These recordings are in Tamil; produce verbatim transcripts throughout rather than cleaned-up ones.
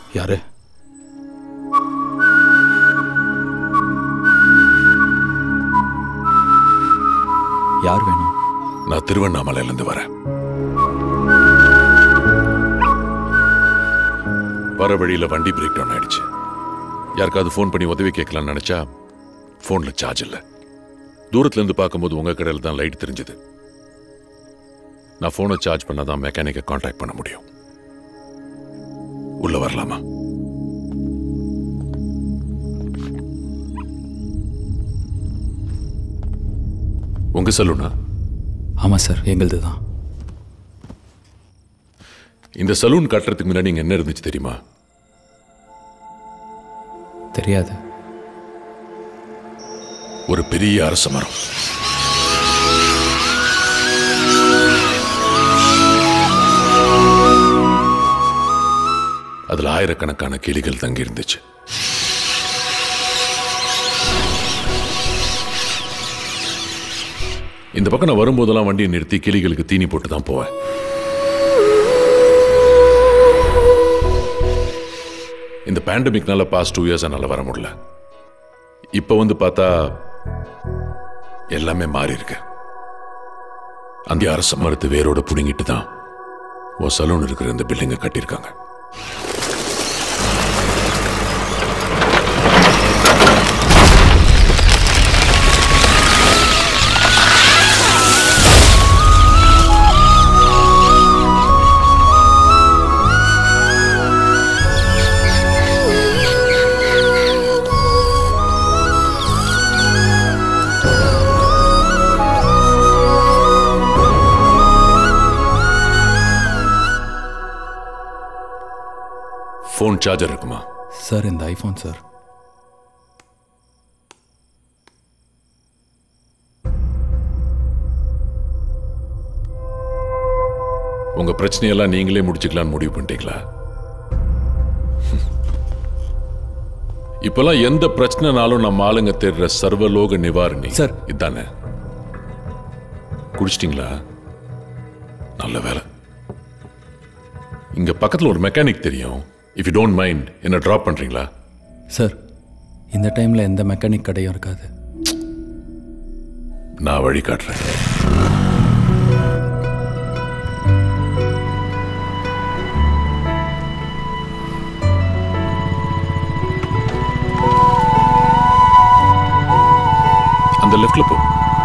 யாரு? யார் வேணும்? நான் திருவண்ணாமலையிலிருந்து வரேன். வர வழியில் வண்டி பிரேக் டவுன் ஆயிடுச்சு. யாருக்காவது ஃபோன் பண்ணி உதவி கேட்கலான்னு நினைச்சா ஃபோன்ல சார்ஜ் இல்லை. தூரத்துல இருந்து பார்க்கும்போது உங்க கடையில் தான் லைட் தெரிஞ்சது. நான் ஃபோனை சார்ஜ் பண்ணாதான் மெக்கானிக்கை கான்டாக்ட் பண்ண முடியும். உள்ள வரலாமா? உங்க சலூனா? ஆமா சார், எங்களுது தான். இந்த சலூன் கட்டுறதுக்கு முன்னாடி நீங்க என்ன இருந்துச்சு தெரியுமா? தெரியாது. ஒரு பெரிய அரச மரம். அதுல ஆயிரக்கணக்கான கிளிகள் தங்கி இருந்துச்சு. இந்த பக்கம் நான் வரும்போதெல்லாம் வண்டியை நிறுத்தி கிளிகளுக்கு தீனி போட்டு தான் போவேன். இந்த பேண்டமிக்னால பாஸ்ட் டூ இயர்ஸ் என்னால வர முடியல. இப்ப வந்து பார்த்தா எல்லாமே மாறி இருக்கு. அந்த அரச மரத்து வேரோட புடுங்கிட்டு தான் ஒரு சலூன் இருக்கிற இந்த பில்டிங்கை கட்டியிருக்காங்க. ஃபோன் சார்ஜர் இருக்குமா சார்? இந்த ஐபோன் சார். உங்க பிரச்சனையெல்லாம் நீங்களே முடிச்சுக்கலான்னு முடிவு பண்ணிட்டீங்களா? இப்பெல்லாம் எந்த பிரச்சனைனாலும் நம்ம ஆளுங்க தேடுற சர்வலோக நிவாரணி சார் இதானே. குடிச்சிட்டீங்களா? நல்ல வேலை. இங்க பக்கத்துல ஒரு மெக்கானிக் தெரியும். இஃப் யூ டோன்ட் மைண்ட் என்ன டிராப் பண்றீங்களா? சார் இந்த டைம்ல எந்த மெக்கானிக் கடையும் இருக்காது. நான் வழி காட்டுறேன். அந்த லெஃப்ட்ல போ.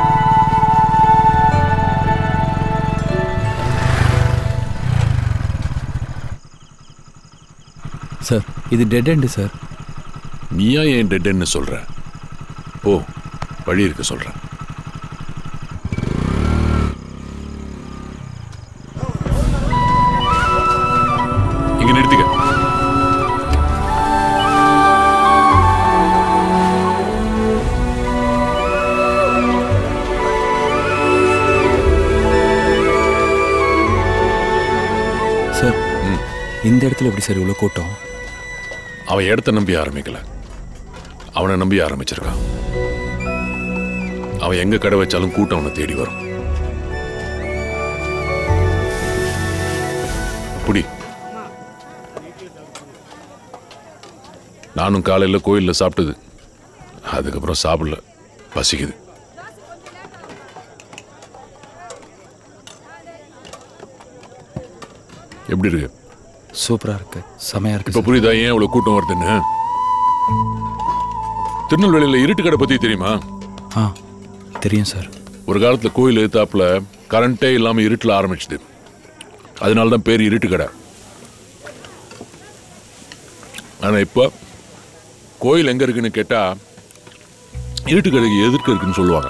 சார் இது டெட் எண்டு சார். நீயா ஏன் டெட் எண்ட்னு சொல்ற? போ, வழி இருக்க சொல்றேன். இங்க நிறுத்திக்க. சார் இந்த இடத்துல எப்படி சார் இவ்வளோ கூட்டம்? அவன் இடத்த நம்பி ஆரம்பிக்கல, அவனை நம்பி ஆரம்பிச்சிருக்கான். அவன் எங்க கடை வச்சாலும் கூட்டம் அவனை தேடி வரும். புடி. நானும் காலையில கோயில்ல சாப்பிட்டது, அதுக்கப்புறம் சாப்பிடல, பசிக்குது. எப்படி இருக்கு? சூப்பரா இருக்கு, செமையா இருக்கு. இப்ப புரியுதா ஏன் அவ்வளவு கூட்டம் வருதுன்னு? திருநெல்வேலியில இருட்டு கடை பத்தி தெரியுமா? ஆ தெரியும் சார். ஒரு காலத்துல கோயில் எதிர்த்தாப்புல கரண்டே இல்லாம இருட்டுல ஆரம்பிச்சுது. அதனாலதான் பேர் இருட்டு கடை. ஆனா இப்ப கோயில் எங்க இருக்குன்னு கேட்டா இருட்டு கடைக்கு எதிர்க்க இருக்குன்னு சொல்லுவாங்க.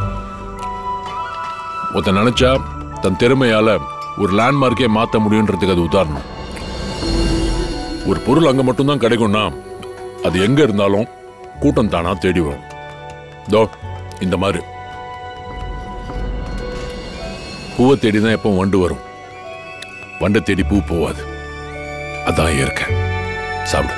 ஒருத்த நினைச்சா தன் திறமையால ஒரு லேண்ட்மார்க்கே மாற்ற முடியுன்றதுக்கு அது உதாரணம். ஒரு பொருள் அங்க மட்டும்தான் கிடைக்கும்னா அது எங்க இருந்தாலும் கூட்டம் தானா தேடி வரும். தோ இந்த மாதிரி பூவை தேடிதான் எப்போ வண்டு வரும், வண்டை தேடி பூ போவாது. அதான் இயற்கை. சாப்பிடு.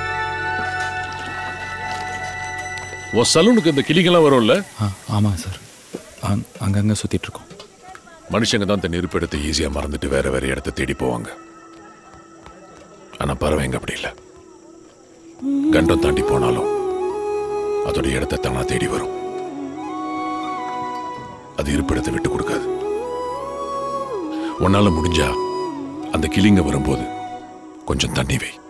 உன் சலூனுக்கு இந்த கிளிகள்லாம் வரும்ல? ஆமா சார், அங்கங்க சுத்திட்டு இருக்கோம். மனுஷங்க தான் தன் இருப்பிடத்தை ஈஸியா மறந்துட்டு வேற வேற இடத்தை தேடி போவாங்க. ஆனா பறவைங்க அப்படி இல்லை. கண்டம் தாண்டி போனாலும் அதோட இடத்தை தானா தேடி வரும். அது இருப்பிடத்தை விட்டு கொடுக்காது. உன்னால முடிஞ்சா அந்த கிளிங்க வரும்போது கொஞ்சம் தண்ணி வை.